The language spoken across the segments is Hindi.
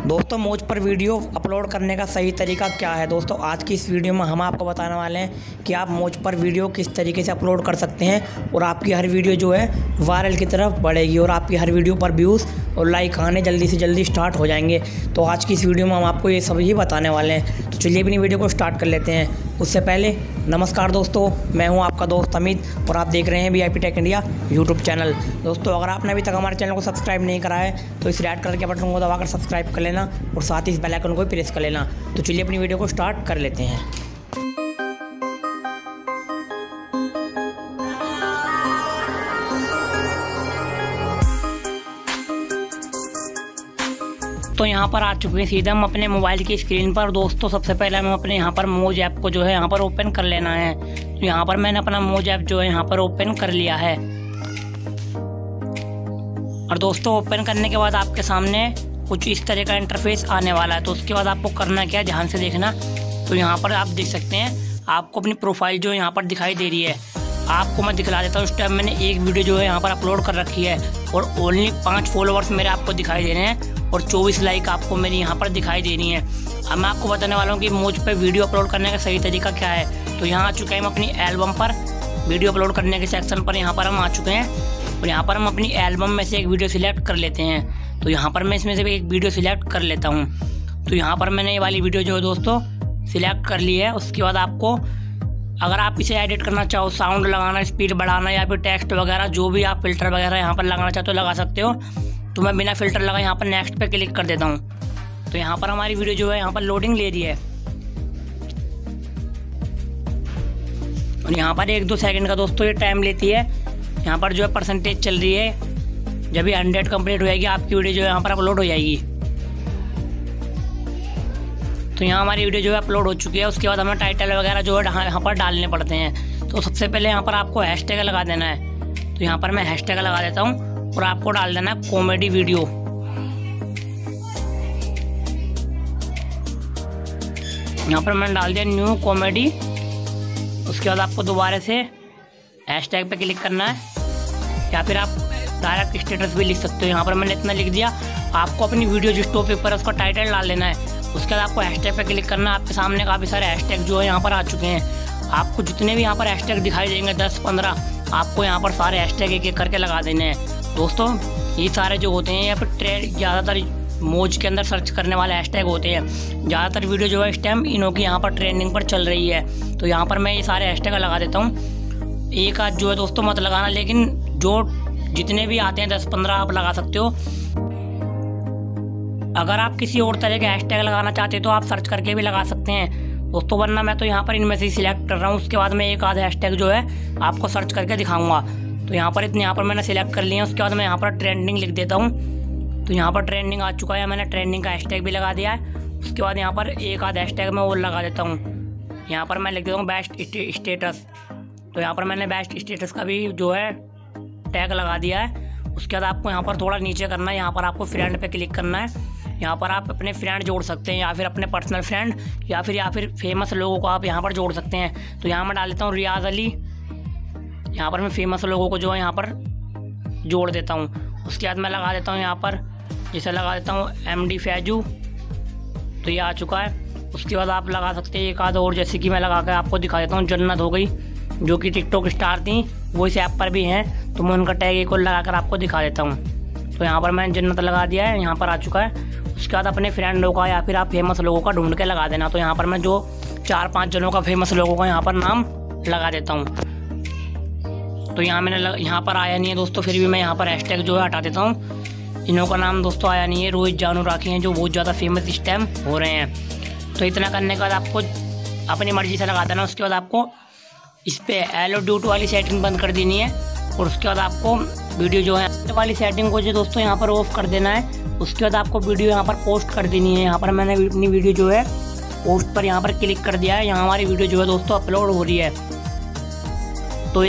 दोस्तों मौज पर वीडियो अपलोड करने का सही तरीका क्या है। दोस्तों आज की इस वीडियो में हम आपको बताने वाले हैं कि आप मौज पर वीडियो किस तरीके से अपलोड कर सकते हैं और आपकी हर वीडियो जो है वायरल की तरफ बढ़ेगी और आपकी हर वीडियो पर व्यूज़ और लाइक आने जल्दी से जल्दी स्टार्ट हो जाएंगे। तो आज की इस वीडियो में हम आपको ये सब ही बताने वाले हैं। तो चलिए अपनी वीडियो को स्टार्ट कर लेते हैं। उससे पहले नमस्कार दोस्तों, मैं हूं आपका दोस्त अमित और आप देख रहे हैं VIP tech India YouTube channel. दोस्तों अगर आपने अभी तक हमारे चैनल को सब्सक्राइब नहीं करा है तो इस रेड कलर के बटन को दबाकर सब्सक्राइब कर लेना और साथ ही इस बेल आइकन को भी प्रेस कर लेना। तो चलिए अपनी वीडियो को स्टार्ट कर लेते हैं। तो यहाँ पर आ चुके हैं सीधा हम अपने मोबाइल की स्क्रीन पर। दोस्तों सबसे पहले हमें अपने यहाँ पर मौज ऐप को जो है यहाँ पर ओपन कर लेना है। तो यहाँ पर मैंने अपना मौज ऐप जो है यहाँ पर ओपन कर लिया है। और दोस्तों ओपन करने के बाद आपके सामने कुछ इस तरह का इंटरफेस आने वाला है। तो उसके बाद आपको करना क्या है, ध्यान से देखना। तो यहाँ पर आप देख सकते हैं आपको अपनी प्रोफाइल जो यहाँ पर दिखाई दे रही है। आपको मैं दिखला देता हूँ। इस टाइम मैंने एक वीडियो जो है यहाँ पर अपलोड कर रखी है और ओनली 5 फॉलोअर्स मेरे आपको दिखाई दे रहे हैं और 24 लाइक आपको मेरी यहाँ पर दिखाई दे रही है। अब मैं आपको बताने वाला हूँ कि मौज पे वीडियो अपलोड करने का सही तरीका क्या है। तो यहाँ आ चुके हैं हम अपनी एल्बम पर, वीडियो अपलोड करने के सेक्शन पर यहाँ पर हम आ चुके हैं और यहाँ पर हम अपनी एल्बम में से एक वीडियो सिलेक्ट कर लेते हैं। तो यहाँ पर मैं इसमें से एक वीडियो सिलेक्ट कर लेता हूँ। तो यहाँ पर मैंने ये वाली वीडियो जो है दोस्तों सिलेक्ट कर ली है। उसके बाद आपको अगर आप इसे एडिट करना चाहो, साउंड लगाना, स्पीड बढ़ाना या फिर टेक्स्ट वगैरह जो भी आप फिल्टर वगैरह यहाँ पर लगाना चाहते हो लगा सकते हो। तो मैं बिना फिल्टर लगा यहाँ पर नेक्स्ट पे क्लिक कर देता हूँ। तो यहाँ पर हमारी वीडियो जो है यहाँ पर लोडिंग ले रही है और यहाँ पर 1-2 सेकंड का दोस्तों ये टाइम लेती है। यहाँ पर जो है परसेंटेज चल रही है। जब ये 100 कंप्लीट हो जाएगी आपकी वीडियो जो है यहाँ पर अपलोड हो जाएगी। तो यहाँ हमारी वीडियो जो है अपलोड हो चुकी है। उसके बाद हमें टाइटल वगैरह जो है यहाँ पर डालने पड़ते हैं। तो सबसे पहले यहाँ पर आपको हैशटैग लगा देना है। तो यहाँ पर मैं हैशटैग लगा देता हूँ और आपको डाल देना है कॉमेडी वीडियो। यहाँ पर मैंने डाल दिया न्यू कॉमेडी। उसके बाद आपको दोबारा से हैशटैग पे क्लिक करना है या फिर आप डायरेक्ट स्टेटस भी लिख सकते हो। यहाँ पर मैंने इतना लिख दिया। आपको अपनी वीडियो जिस टॉपिक पर उसका टाइटल डाल देना है। उसके बाद आपको हैशटैग पे क्लिक करना है। आपके सामने काफ़ी सारे हैशटैग जो है यहाँ पर आ चुके हैं। आपको जितने भी यहाँ पर हैशटैग दिखाई देंगे 10-15 आपको यहाँ पर सारे हैशटैग एक एक करके लगा देने हैं। दोस्तों ये सारे जो होते हैं या फिर ज़्यादातर मौज के अंदर सर्च करने वाले हैशटैग होते हैं। ज़्यादातर वीडियो जो है इस टाइम इन्हों की यहाँ पर ट्रेंडिंग पर चल रही है। तो यहाँ पर मैं ये सारे हैशटैग लगा देता हूँ। एक आध जो है दोस्तों मत लगाना, लेकिन जो जितने भी आते हैं 10-15 आप लगा सकते हो। अगर आप किसी और तरह के हैशटैग लगाना चाहते हो तो आप सर्च करके भी लगा सकते हैं दोस्तों, वरना मैं तो यहाँ पर इनमें से ही सिलेक्ट कर रहा हूँ। उसके बाद मैं एक आध हैशटैग जो है आपको सर्च करके दिखाऊंगा। तो यहाँ पर मैंने सिलेक्ट कर लिया है। उसके बाद मैं यहाँ पर ट्रेंडिंग लिख देता हूँ। तो यहाँ पर ट्रेंडिंग आ चुका है। मैंने ट्रेंडिंग का हैशटैग भी लगा दिया है। उसके बाद यहाँ पर एक आध हैशटैग मैं और लगा देता हूँ। यहाँ पर मैं लिख देता हूँ बेस्ट स्टेटस। तो यहाँ पर मैंने बेस्ट स्टेटस का भी जो है टैग लगा दिया है। उसके बाद आपको यहाँ पर थोड़ा नीचे करना है। यहाँ पर आपको फ्रेंड पे क्लिक करना है। यहाँ पर आप अपने फ्रेंड जोड़ सकते हैं या फिर अपने पर्सनल फ्रेंड या फिर फेमस लोगों को आप यहाँ पर जोड़ सकते हैं। तो यहाँ मैं डाल देता हूँ रियाज अली। यहाँ पर मैं फेमस लोगों को जो है यहाँ पर जोड़ देता हूँ। उसके बाद मैं लगा देता हूँ यहाँ पर जैसे लगा देता हूँ MD फैजू। तो ये आ चुका है। उसके बाद आप लगा सकते हैं एक आध और, जैसे कि मैं लगा कर आपको दिखा देता हूँ जन्नत हो गई, जो कि टिकटॉक स्टार थी, वो इस ऐप पर भी हैं। तो मैं उनका टैग एक और लगा कर आपको दिखा देता हूँ। तो यहाँ पर मैंने जन्नत लगा दिया है, यहाँ पर आ चुका है। उसके बाद अपने फ्रेंडों का या फिर आप फेमस लोगों का ढूंढ के लगा देना। तो यहाँ पर मैं जो 4-5 जनों का फेमस लोगों का यहाँ पर नाम लगा देता हूँ। तो यहाँ पर आया नहीं है दोस्तों, फिर भी मैं यहाँ पर हैशटैग जो है हटा देता हूँ। इन्हों का नाम दोस्तों आया नहीं है। रोहित जानू राखी हैं जो बहुत ज़्यादा फेमस इस टाइम हो रहे हैं। तो इतना करने के बाद आपको अपनी मर्जी से लगा देना। उसके बाद आपको इस पर एलो ड्यूट वाली सेटिंग बंद कर देनी है और उसके बाद आपको वीडियो जो है वाली सेटिंग को जो दोस्तों यहाँ पर ऑफ कर देना है। उसके बाद आपको वीडियो यहाँ पर पोस्ट कर देनी है। यहाँ पर मैंने अपनी वीडियो जो है पोस्ट पर यहाँ पर क्लिक कर दिया है। यहाँ हमारी वीडियो जो है दोस्तों अपलोड हो रही है। तो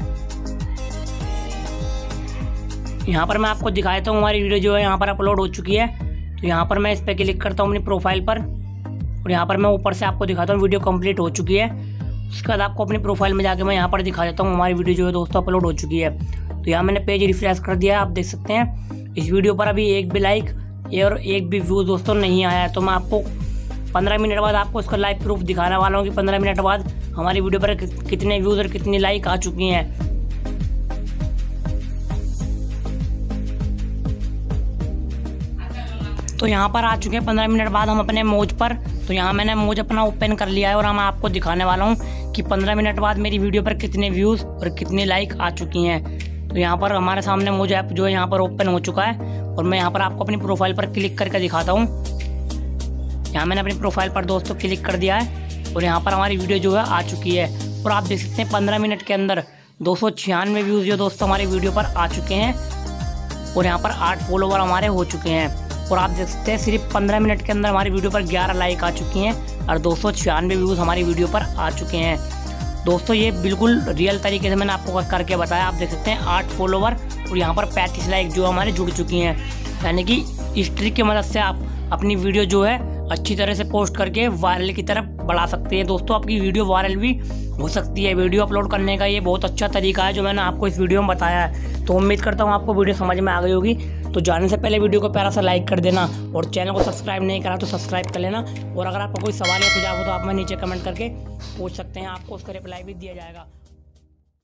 यहाँ पर मैं आपको दिखा देता हूँ हमारी वीडियो जो है यहाँ पर अपलोड हो चुकी है। तो यहाँ पर मैं इस पर क्लिक करता हूँ अपनी प्रोफाइल पर और यहाँ पर मैं ऊपर से आपको दिखाता हूँ वीडियो कंप्लीट हो चुकी है। उसके बाद आपको अपनी प्रोफाइल में जाके मैं यहाँ पर दिखा देता हूँ हमारी वीडियो जो है दोस्तों अपलोड हो चुकी है। तो यहाँ मैंने पेज रिफ्रेश कर दिया है, आप देख सकते हैं। इस वीडियो पर अभी एक भी लाइक और एक भी व्यू दोस्तों नहीं आया है। तो मैं आपको 15 मिनट बाद आपको इसका लाइव प्रूफ दिखाने वाला हूँ कि 15 मिनट बाद हमारी वीडियो पर कितने व्यूज़ और कितनी लाइक आ चुकी हैं। तो यहाँ पर आ चुके हैं 15 मिनट बाद हम अपने मौज पर। तो यहाँ मैंने मौज अपना ओपन कर लिया है और मैं आपको दिखाने वाला हूँ कि 15 मिनट बाद मेरी वीडियो पर कितने व्यूज़ और कितनी लाइक आ चुकी हैं। तो यहाँ पर हमारे सामने मौज ऐप जो है यहाँ पर ओपन हो चुका है और मैं यहाँ पर आपको अपनी प्रोफाइल पर क्लिक करके दिखाता हूँ। यहाँ मैंने अपनी प्रोफाइल पर दोस्तों क्लिक कर दिया है और यहाँ पर हमारी वीडियो जो है आ चुकी है और आप देख सकते हैं 15 मिनट के अंदर 296 व्यूज़ जो दोस्तों हमारी वीडियो पर आ चुके हैं और यहाँ पर 8 फॉलोवर हमारे हो चुके हैं। और आप देख सकते हैं सिर्फ 15 मिनट के अंदर हमारी वीडियो पर 11 लाइक आ चुकी हैं और 296 व्यूज़ हमारी वीडियो पर आ चुके हैं। दोस्तों ये बिल्कुल रियल तरीके से मैंने आपको करके बताया। आप देख सकते हैं 8 फॉलोवर और यहाँ पर 35 लाइक जो हमारे जुड़ चुकी हैं। यानी कि इस ट्रिक की मदद से आप अपनी वीडियो जो है अच्छी तरह से पोस्ट करके वायरल की तरफ बढ़ा सकते हैं। दोस्तों आपकी वीडियो वायरल भी हो सकती है। वीडियो अपलोड करने का ये बहुत अच्छा तरीका है जो मैंने आपको इस वीडियो में बताया है। तो उम्मीद करता हूँ आपको वीडियो समझ में आ गई होगी। तो जाने से पहले वीडियो को प्यारा सा लाइक कर देना और चैनल को सब्सक्राइब नहीं करा तो सब्सक्राइब कर लेना। और अगर आपको कोई सवाल या सुझाव हो तो आप मैं नीचे कमेंट करके पूछ सकते हैं, आपको उसका रिप्लाई भी दिया जाएगा।